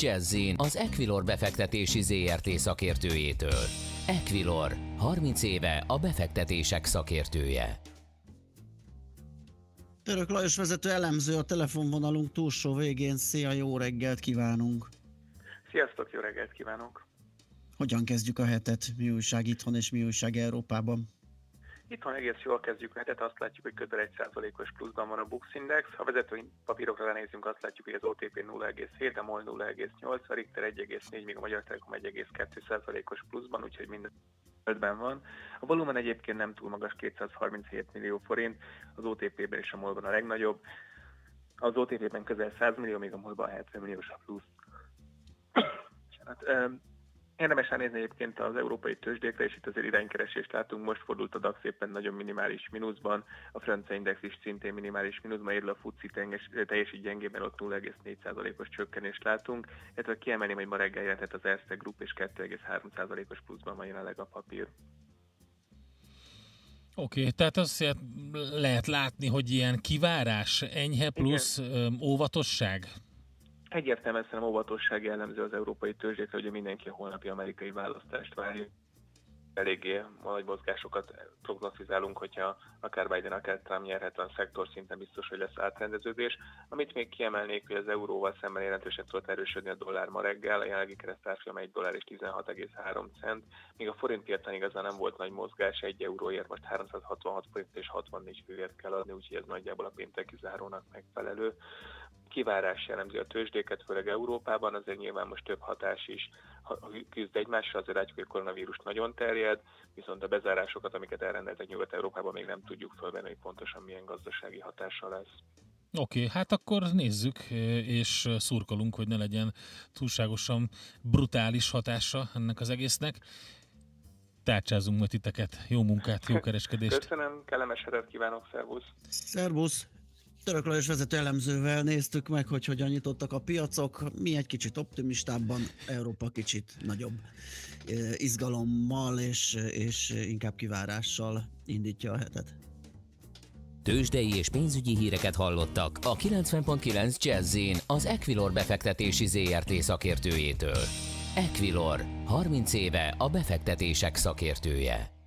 Jazzin az Equilor befektetési ZRT szakértőjétől. Equilor, 30 éve a befektetések szakértője. Török Lajos vezető elemző a telefonvonalunk túlsó végén. Szia, jó reggelt kívánunk! Sziasztok, jó reggelt kívánok! Hogyan kezdjük a hetet? Mi újság itthon és mi újság Európában? Itthon egész jól kezdjük a hetet, azt látjuk, hogy közel 1%-os pluszban van a Bux Index. Ha vezető papírokra lenézünk, azt látjuk, hogy az OTP 0,7, a MOL 0,8, a Richter 1,4, míg a Magyar Telekom 1,2%-os pluszban, úgyhogy minden 5-ben van. A volumen egyébként nem túl magas, 237 millió forint, az OTP-ben és a MOL-ban a legnagyobb. Az OTP-ben közel 100 millió, míg a MOL-ban 70 milliós a plusz. Érdemes ránézni egyébként az európai tőzsdékre, és itt azért iránykeresést látunk. Most fordult a DAX éppen nagyon minimális mínuszban, a Francia Index is szintén minimális mínuszban, érül a FTSE teljesít gyengében, ott 0,4%-os csökkenést látunk, illetve kiemelném, hogy ma reggel jelentett az Erste Group, és 2,3%-os pluszban van jelenleg a papír. Oké, tehát azt lehet látni, hogy ilyen kivárás, enyhe plusz, óvatosság? Egyértelműen szerintem óvatosság jellemző az európai tőzsdékre, hogy mindenki a holnapi amerikai választást várja. Eléggé nagy mozgásokat prognosztizálunk, hogyha akár Biden, akár Trump nyerhet, a szektor szinten biztos, hogy lesz átrendeződés. Amit még kiemelnék, hogy az euróval szemben jelentősen tudott erősödni a dollár ma reggel, a jelenlegi keresztárfolyam $1,16,3, míg a forint piacán igazán nem volt nagy mozgás, 1 euróért most 366 forint és 64 fillért kell adni, úgyhogy ez nagyjából a pénteki zárónak megfelelő. Kivárás jellemzi a tőzsdéket, főleg Európában, azért nyilván most több hatás is küzd egymásra, azért látjuk, hogy a koronavírus nagyon terjed, viszont a bezárásokat, amiket elrendeltek Nyugat-Európában, még nem tudjuk fölvenni, hogy pontosan milyen gazdasági hatással lesz. Oké, hát akkor nézzük, és szurkolunk, hogy ne legyen túlságosan brutális hatása ennek az egésznek. Tárcsázunk majd titeket. Jó munkát, jó kereskedést! Köszönöm, kellemes hetet kívánok, szervusz! Szervusz! Török Lajos vezető elemzővel néztük meg, hogy hogyan nyitottak a piacok. Mi egy kicsit optimistábban, Európa kicsit nagyobb izgalommal és inkább kivárással indítja a hetet. Tőzsdei és pénzügyi híreket hallottak a 90.9 Jazzin az Equilor befektetési ZRT szakértőjétől. Equilor, 30 éve a befektetések szakértője.